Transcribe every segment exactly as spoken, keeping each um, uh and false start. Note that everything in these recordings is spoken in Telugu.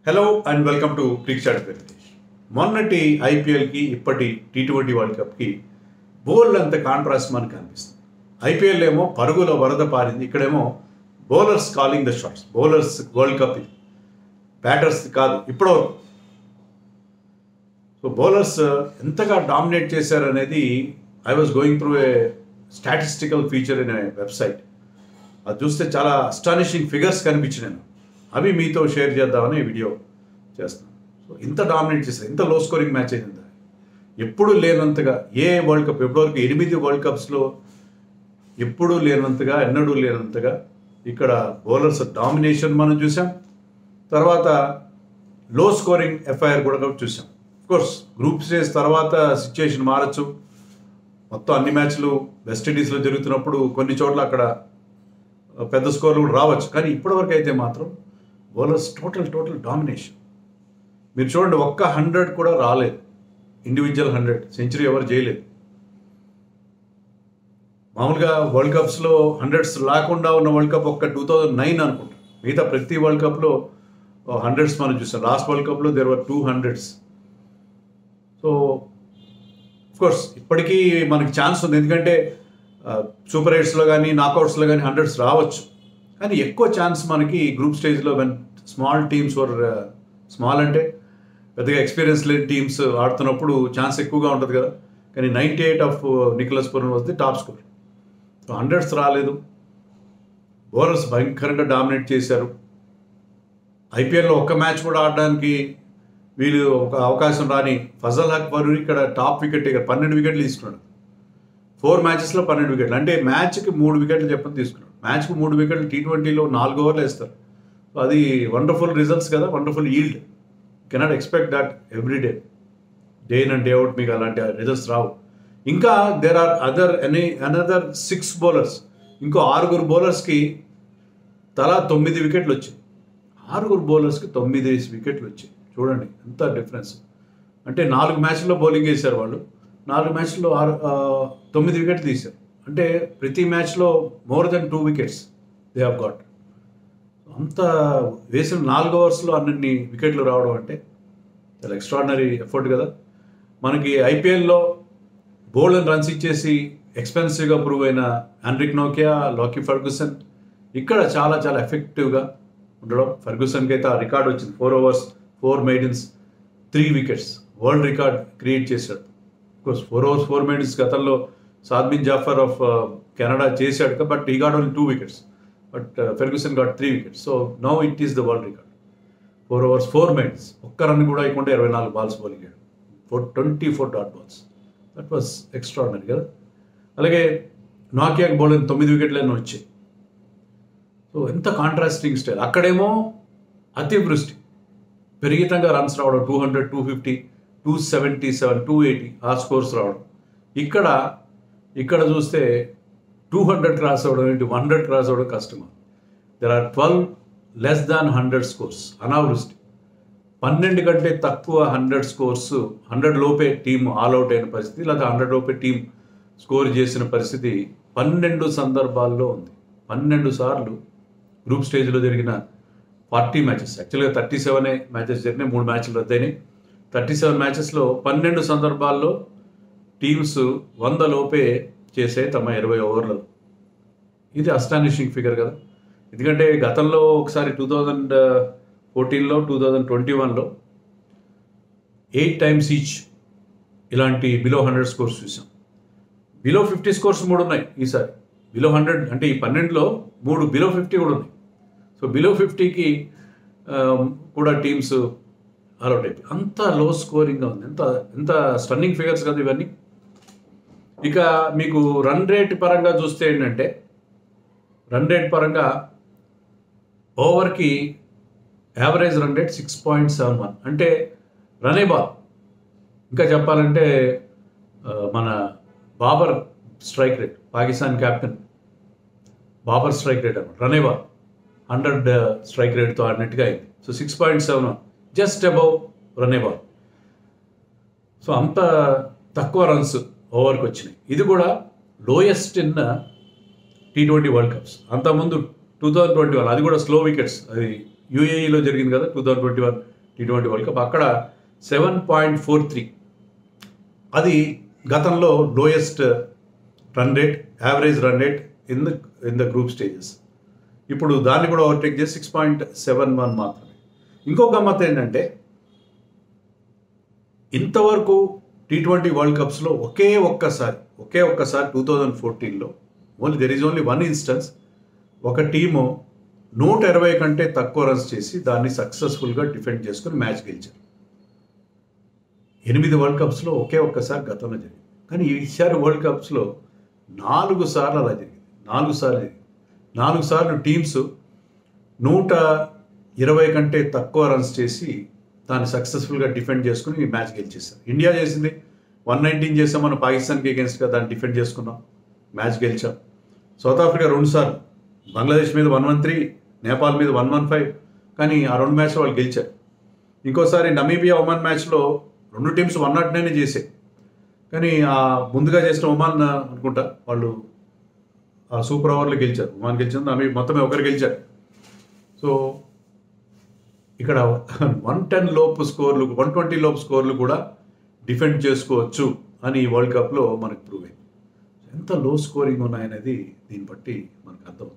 Hello and welcome to Crick Chat Venkatesh. మొన్నటి ఐపీఎల్కి ఇప్పటి టీ ట్వంటీ వరల్డ్ కప్కి బౌలర్ అంత కాంట్రాస్ట్ మనకు కనిపిస్తుంది. ఐపీఎల్ ఏమో పరుగుల వరద పారింది, ఇక్కడేమో bowlers calling the shots. Bowlers world cup ఇది, బ్యాటర్స్ కాదు ఇప్పటివరకు. సో బౌలర్స్ ఎంతగా డామినేట్ చేశారనేది I was going through a statistical feature in a website. అది చూస్తే చాలా అస్టానిషింగ్ ఫిగర్స్ కనిపించినాయి. అవి మీతో షేర్ చేద్దామని వీడియో చేస్తాను. సో ఇంత డామినేట్ చేస్తారు, ఇంత లో స్కోరింగ్ మ్యాచ్ అయింది. ఎప్పుడు లేనంతగా ఏ వరల్డ్ కప్ ఇప్పటివరకు ఎనిమిది వరల్డ్ కప్స్లో ఎప్పుడూ లేనంతగా ఎన్నడూ లేనంతగా ఇక్కడ బౌలర్స్ డామినేషన్ మనం చూసాం. తర్వాత లో స్కోరింగ్ ఎఫ్ఐఆర్ కూడా చూసాం. కోర్స్ గ్రూప్ స్టేజ్ తర్వాత సిచ్యుయేషన్ మారచ్చు. మొత్తం అన్ని మ్యాచ్లు వెస్టిండీస్లో జరుగుతున్నప్పుడు కొన్ని చోట్ల అక్కడ పెద్ద స్కోర్లు కూడా రావచ్చు. కానీ ఇప్పటివరకు అయితే మాత్రం బౌలర్స్ టోటల్ టోటల్ డామినేషన్. మీరు చూడండి, ఒక్క హండ్రెడ్ కూడా రాలేదు, ఇండివిజువల్ హండ్రెడ్ సెంచరీ ఎవరు చేయలేదు. మామూలుగా వరల్డ్ కప్స్లో హండ్రెడ్స్ లేకుండా ఉన్న వరల్డ్ కప్ ఒక్క టూ థౌజండ్ నైన్ అనుకుంటా. మిగతా ప్రతి వరల్డ్ కప్లో హండ్రెడ్స్ మనం చూస్తాం. లాస్ట్ వరల్డ్ కప్లో there were two hundreds. So course ఇప్పటికీ మనకి ఛాన్స్ ఉంది, ఎందుకంటే సూపర్ ఎయిట్స్లో కానీ నాకౌట్స్లో కానీ హండ్రెడ్స్ రావచ్చు. కానీ ఎక్కువ ఛాన్స్ మనకి గ్రూప్ స్టేజ్లో when small teams were small అంటే పెద్దగా ఎక్స్పీరియన్స్ లేని టీమ్స్ ఆడుతున్నప్పుడు ఛాన్స్ ఎక్కువగా ఉంటుంది కదా. కానీ ninety eight of Nicholas Pooran was the top score. So hundreds రాలేదు. బౌలర్స్ భయంకరంగా డామినేట్ చేశారు. ఐపీఎల్లో ఒక్క మ్యాచ్ కూడా ఆడడానికి వీళ్ళు ఒక అవకాశం రాని ఫజల్ హక్ వరూరి ఇక్కడ టాప్ వికెట్ ఇక్కడ పన్నెండు వికెట్లు తీసుకున్నాడు. ఫోర్ మ్యాచెస్లో పన్నెండు వికెట్లు అంటే మ్యాచ్కి మూడు వికెట్లు చెప్పని తీసుకున్నాడు. మ్యాచ్కి మూడు వికెట్లు టీ ట్వంటీలో నాలుగు ఓవర్లు వేస్తారు. సో అది వండర్ఫుల్ రిజల్ట్స్ కదా, wonderful yield. Cannot expect that every day day in and day out మీకు అలాంటి రిజల్ట్స్ రావు. ఇంకా there are other any another six bowlers, ఇంకో ఆరుగురు బౌలర్స్కి తలా తొమ్మిది వికెట్లు వచ్చాయి. ఆరుగురు బౌలర్స్కి తొమ్మిది వికెట్లు వచ్చాయి. చూడండి ఎంత డిఫరెన్స్. అంటే నాలుగు మ్యాచ్ల్లో బౌలింగ్ వేశారు వాళ్ళు, నాలుగు మ్యాచ్ల్లో ఆరు తొమ్మిది వికెట్లు తీశారు. అంటే ప్రతి మ్యాచ్లో more than two wickets they have got. అంత వేసిన నాలుగు ఓవర్స్లో అన్ని వికెట్లు రావడం అంటే చాలా ఎక్స్ట్రాడినరీ ఎఫర్ట్ కదా. మనకి ఐపీఎల్లో బోల్డెన్ రన్స్ ఇచ్చేసి ఎక్స్పెన్సివ్గా ప్రూవ్ అయిన ఆండ్రిక్ నోకియా, లాకీ ఫర్గ్యూసన్ ఇక్కడ చాలా చాలా ఎఫెక్టివ్గా ఉండడం. ఫర్గ్యూసన్కి అయితే ఆ రికార్డ్ వచ్చింది, four overs four maidens three wickets, world record create చేశాడు. Course four overs four maidens గతంలో సాద్మిన్ జాఫర్ ఆఫ్ కెనడా చేశాడు, but he got only two wickets. But Ferguson got three wickets. So now it is the world record. Four overs four maidens, ఒక్క రన్ కూడా ఇవ్వకుండా ఇరవై నాలుగు బాల్స్ బౌలింగ్ అయ్యాడు, four twenty four dot balls. That was extraordinary కదా. అలాగే నాకియాకి బౌలింగ్ తొమ్మిది వికెట్లైనా వచ్చాయి. సో ఎంత కాంట్రాస్టింగ్ స్టైల్. అక్కడేమో అతివృష్టి, విపరీతంగా రన్స్ రావడం, two hundred two fifty two seventy seven two eighty ఆ స్కోర్స్ రావడం. ఇక్కడ ఇక్కడ చూస్తే టూ హండ్రెడ్ క్రాస్ అవ్వడం ఏంటి, వన్ హండ్రెడ్ క్రాస్ అవ్వడం కష్టం. There are twelve less than hundred scores. అనావృష్టి, పన్నెండు కంటే తక్కువ హండ్రెడ్ స్కోర్స్, హండ్రెడ్ లోపే టీం ఆల్అవుట్ అయిన పరిస్థితి, లేదా హండ్రెడ్ లోపే టీం స్కోర్ చేసిన పరిస్థితి పన్నెండు సందర్భాల్లో ఉంది. పన్నెండు సార్లు గ్రూప్ స్టేజ్లో జరిగిన ఫార్టీ మ్యాచెస్, యాక్చువల్గా థర్టీ సెవెనే మ్యాచెస్ జరిగినాయి, మూడు మ్యాచ్లు రద్దయినాయి. థర్టీ సెవెన్ మ్యాచెస్లో పన్నెండు సందర్భాల్లో టీమ్స్ వంద లోపే చేసే తమ ఇరవై ఓవర్లలో. ఇది అస్టానిషింగ్ ఫిగర్ కదా. ఎందుకంటే గతంలో ఒకసారి టూ థౌజండ్ ఫోర్టీన్లో టూ థౌజండ్ ట్వంటీ వన్లో ఎయిట్ టైమ్స్ ఈచ్ ఇలాంటి బిలో హండ్రెడ్ స్కోర్స్ చూసాం. బిలో ఫిఫ్టీ స్కోర్స్ మూడు ఉన్నాయి ఈసారి. బిలో హండ్రెడ్ అంటే ఈ పన్నెండులో మూడు బిలో ఫిఫ్టీ కూడా ఉన్నాయి. సో బిలో ఫిఫ్టీకి కూడా టీమ్స్ ఆల్అవుట్ అయిపోయి అంత లో స్కోరింగ్గా ఉంది. ఎంత ఎంత స్టన్నింగ్ ఫిగర్స్ కదా ఇవన్నీ. ఇక మీకు రన్ రేట్ పరంగా చూస్తే ఏంటంటే, రన్ రేట్ పరంగా ఓవర్కి average run rate six point seven one అంటే రనే బాల్. ఇంకా చెప్పాలంటే మన Babar strike rate, Pakistan captain Babar strike rate అన్నమాట, రనే బాల్ హండ్రెడ్ స్ట్రైక్ రేట్తో ఆడినట్టుగా అయింది. So six point seven one just above run a ball. So అంత తక్కువ రన్స్ ఓవర్కి వచ్చినాయి. ఇది కూడా lowest in T twenty world cups. అంతకుముందు టూ థౌజండ్ ట్వంటీ వన్ అది కూడా స్లో వికెట్స్, అది యూఏఈలో జరిగింది కదా two thousand twenty one T twenty world cup. అక్కడ సెవెన్ పాయింట్ ఫోర్ త్రీ అది గతంలో lowest run rate, average run rate in the in the group stages. ఇప్పుడు దాన్ని కూడా ఓవర్టేక్ చేసి సిక్స్ పాయింట్ సెవెన్ వన్ మాత్రమే. ఇంకో గమ్మత్ ఏంటంటే ఇంతవరకు టీ ట్వంటీ వరల్డ్ కప్స్లో ఒకే ఒక్కసారి ఒకే ఒక్కసారి టూ థౌజండ్ ఫోర్టీన్లో only there is only one instance ఒక టీము నూట ఇరవై కంటే తక్కువ రన్స్ చేసి దాన్ని సక్సెస్ఫుల్గా డిఫెండ్ చేసుకుని మ్యాచ్ గెలిచారు. ఎనిమిది వరల్డ్ కప్స్లో ఒకే ఒక్కసారి గతంలో జరిగింది. కానీ ఈసారి వరల్డ్ కప్స్లో నాలుగు సార్లు అలా జరిగింది. నాలుగు సార్లు జరిగింది నాలుగు సార్లు టీమ్స్ నూట ఇరవై కంటే తక్కువ రన్స్ చేసి దాన్ని సక్సెస్ఫుల్గా డిఫెండ్ చేసుకుని ఈ మ్యాచ్ గెలిచేస్తారు. ఇండియా చేసింది వన్ నైన్టీన్ చేసాం, మనం పాకిస్తాన్కి అగేన్స్ట్గా దాన్ని డిఫెండ్ చేసుకున్నాం, మ్యాచ్ గెలిచాం. సౌత్ ఆఫ్రికా రెండు సార్లు, బంగ్లాదేశ్ మీద వన్ వన్ త్రీ, నేపాల్ మీద వన్ వన్ ఫైవ్, కానీ ఆ రెండు మ్యాచ్లో వాళ్ళు గెలిచారు. ఇంకోసారి నమీబియా ఒమాన్ మ్యాచ్లో రెండు టీమ్స్ వన్ నాట్ నైన్ చేసాయి, కానీ ఆ ముందుగా చేసిన ఒమాన్ అనుకుంటా వాళ్ళు ఆ సూపర్ ఓవర్లో గెలిచారు. ఒమాన్ గెలిచారు, నమీ మొత్తం ఒకరు గెలిచారు. సో ఇక్కడ వన్ టెన్ లోపు స్కోర్లు, వన్ ట్వంటీ లోపు స్కోర్లు కూడా డిఫెండ్ చేసుకోవచ్చు అని ఈ వరల్డ్ కప్లో మనకు ప్రూవ్ అయింది. ఎంత లో స్కోరింగ్ ఉన్నాయనేది దీన్ని బట్టి మనకు అర్థం.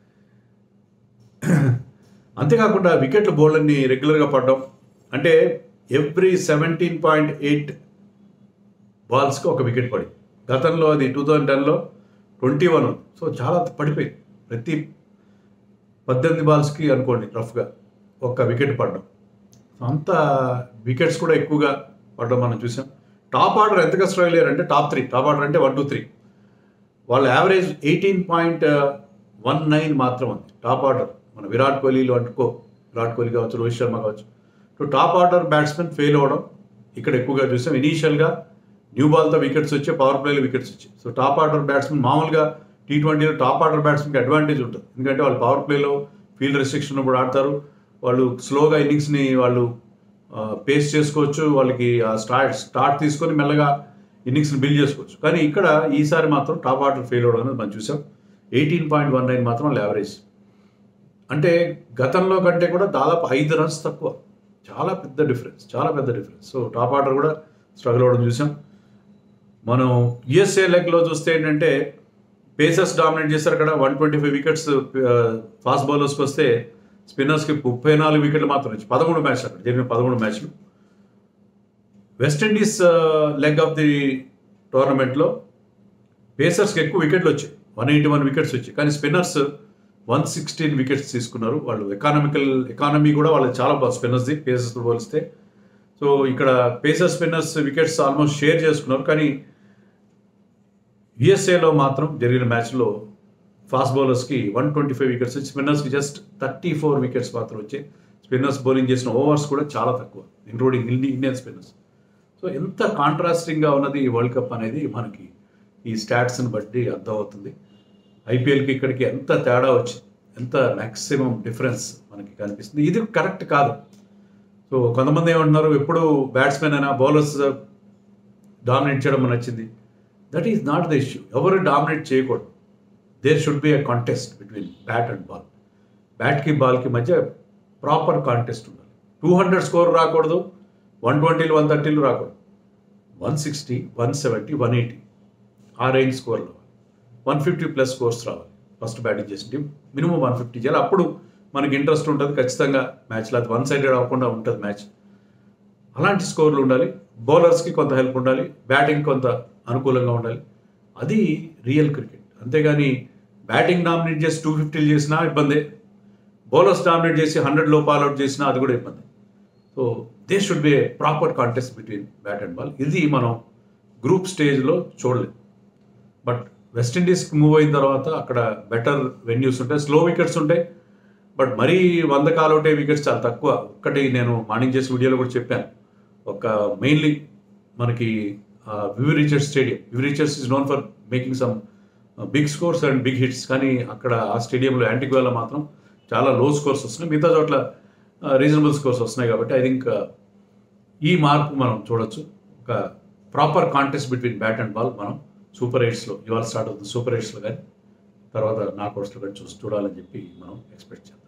అంతేకాకుండా వికెట్లు బౌలర్ని రెగ్యులర్గా పడడం, అంటే ఎవ్రీ సెవెంటీన్ పాయింట్ ఎయిట్ బాల్స్కి ఒక వికెట్ పడింది. గతంలో అది టూ థౌజండ్ టెన్లో ట్వంటీ వన్ ఉంది. సో చాలా పడిపోయింది. ప్రతి పద్దెనిమిది బాల్స్కి అనుకోండి రఫ్గా ఒక్క వికెట్ పడడం. అంత వికెట్స్ కూడా ఎక్కువగా పడడం మనం చూసాం. టాప్ ఆర్డర్ ఎంతగా స్ట్రగుల్ అయ్యారు అంటే టాప్ త్రీ టాప్ ఆర్డర్ అంటే వన్ టూ త్రీ వాళ్ళ average eighteen point one nine మాత్రం ఉంది టాప్ ఆర్డర్. మన విరాట్ కోహ్లీలు అనుకో, విరాట్ కోహ్లీ కావచ్చు, రోహిత్ శర్మ కావచ్చు, so top order batsmen fail అవ్వడం ఇక్కడ ఎక్కువగా చూసాం. ఇనీషియల్గా న్యూ బాల్తో వికెట్స్ వచ్చాయి, పవర్ ప్లేలో వికెట్స్ వచ్చాయి. సో టాప్ ఆర్డర్ బ్యాట్స్మెన్ మామూలుగా టీ ట్వంటీలో టాప్ ఆర్డర్ బ్యాట్స్మెన్కి అడ్వాంటేజ్ ఉంటుంది, ఎందుకంటే వాళ్ళు పవర్ ప్లేలో ఫీల్డ్ రెస్ట్రిక్షన్ ఉన్నప్పుడు ఆడతారు. వాళ్ళు స్లోగా ఇన్నింగ్స్ని వాళ్ళు పేస్ చేసుకోవచ్చు, వాళ్ళకి స్టార్ట్ స్టార్ట్ తీసుకొని మెల్లగా ఇన్నింగ్స్ని బిల్డ్ చేసుకోవచ్చు. కానీ ఇక్కడ ఈసారి మాత్రం టాప్ ఆర్డర్ ఫెయిల్ అవ్వడం అనేది మనం చూసాం. ఎయిటీన్ పాయింట్ వన్ నైన్ మాత్రం వాళ్ళు యావరేజ్, అంటే గతంలో కంటే కూడా దాదాపు ఐదు రన్స్ తక్కువ. చాలా పెద్ద డిఫరెన్స్, చాలా పెద్ద డిఫరెన్స్. సో టాప్ ఆర్డర్ కూడా స్ట్రగుల్ అవ్వడం చూసాం. మనం యుఎస్ఏ లెగ్లో చూస్తే ఏంటంటే పేసర్స్ డామినేట్ చేస్తారు. అక్కడ one twenty five wickets fast బౌలర్స్కి వస్తే స్పిన్నర్స్కి ముప్పై నాలుగు వికెట్లు మాత్రం వచ్చి పదమూడు మ్యాచ్లు అక్కడ జరిగిన పదమూడు మ్యాచ్లు. వెస్టిండీస్ లెగ్ ఆఫ్ ది టోర్నమెంట్లో పేసర్స్కి ఎక్కువ వికెట్లు వచ్చాయి, వన్ ఎయిటీ వన్ వికెట్స్ వచ్చాయి. కానీ స్పిన్నర్స్ వన్ సిక్స్టీన్ వికెట్స్ తీసుకున్నారు. వాళ్ళు ఎకానమికల్ ఎకానమీ కూడా వాళ్ళు చాలా బాగా స్పిన్నర్స్ది పేసర్స్తో పోలిస్తే. సో ఇక్కడ pacer spinners wickets almost share చేసుకున్నారు. కానీ యుఎస్ఏలో మాత్రం జరిగిన మ్యాచ్లో ఫాస్ట్ బౌలర్స్కి వన్ ట్వంటీ ఫైవ్ వికెట్స్ వచ్చి స్పిన్నర్స్కి జస్ట్ థర్టీ ఫోర్ వికెట్స్ మాత్రం వచ్చాయి. స్పిన్నర్స్ బౌలింగ్ చేసిన ఓవర్స్ కూడా చాలా తక్కువ, ఇంక్లూడింగ్ ఇండియన్ స్పిన్నర్స్. సో ఎంత కాంట్రాస్టింగ్గా ఉన్నది ఈ వరల్డ్ కప్ అనేది మనకి ఈ స్టాట్స్ని బట్టి అర్థమవుతుంది. ఐపీఎల్కి ఇక్కడికి ఎంత తేడా వచ్చింది, ఎంత మ్యాక్సిమం డిఫరెన్స్ మనకి కనిపిస్తుంది. ఇది కరెక్ట్ కాదు. సో కొంతమంది ఏమంటున్నారు, ఎప్పుడు బ్యాట్స్మెన్ అయినా బౌలర్స్ డామినేట్ చేయడం నచ్చింది. That is not the issue. ఎవరు డామినేట్ చేయకూడదు. There should be a contest between bat and ball. బ్యాట్కి బాల్కి మధ్య ప్రాపర్ కాంటెస్ట్ ఉండాలి. టూ హండ్రెడ్ స్కోర్ రాకూడదు, వన్ ట్వంటీలు వన్ థర్టీలు రాకూడదు. One sixty one seventy one eighty ఆ రేంజ్ స్కోర్లో వన్ ఫిఫ్టీ ప్లస్ స్కోర్స్ రావాలి. ఫస్ట్ బ్యాటింగ్ చేసిన టీం మినిమం వన్ ఫిఫ్టీ చేయాలి. అప్పుడు మనకి ఇంట్రెస్ట్ ఉంటుంది ఖచ్చితంగా మ్యాచ్లో. అది వన్ సైడెడ్ అవ్వకుండా ఉంటుంది మ్యాచ్. అలాంటి స్కోర్లు ఉండాలి. బౌలర్స్కి కొంత హెల్ప్ ఉండాలి, బ్యాటింగ్ కొంత అనుకూలంగా ఉండాలి. అది రియల్ క్రికెట్. అంతేగాని బ్యాటింగ్ డామినేట్ చేసి టూ ఫిఫ్టీలు చేసినా ఇబ్బందే, బౌలర్స్ డామినేట్ చేసి హండ్రెడ్ లోపు ఆల్అౌట్ చేసినా అది కూడా ఇబ్బంది. So they should be a proper contest between bat and ball. ఇది మనం గ్రూప్ స్టేజ్లో చూడలేదు. బట్ వెస్టిండీస్కి మూవ్ అయిన తర్వాత అక్కడ బెటర్ వెన్యూస్ ఉంటాయి, స్లో వికెట్స్ ఉంటాయి. బట్ మరీ వంద కాలౌటే వికెట్స్ చాలా తక్కువ. ఒక్కటి నేను మార్నింగ్ చేసిన వీడియోలో కూడా చెప్పాను. ఒక మెయిన్లీ మనకి Viv Richards stadium, Viv Richards is known for making some big scores and big hits. కానీ అక్కడ ఆ స్టేడియంలో యాంటిగ్వాలో మాత్రం చాలా లో స్కోర్స్ వస్తున్నాయి, మిగతా చోట్ల రీజనబుల్ స్కోర్స్ వస్తున్నాయి. కాబట్టి ఐ థింక్ ఈ మార్పు మనం చూడొచ్చు. ఒక proper contest between bat and ball మనం సూపర్ ఎయిట్స్లో ఇవాళ స్టార్ట్ అవుతుంది. సూపర్ ఎయిట్స్లో కానీ తర్వాత నాకౌట్స్లో కానీ చూసి చూడాలని చెప్పి మనం ఎక్స్పెక్ట్ చేద్దాం.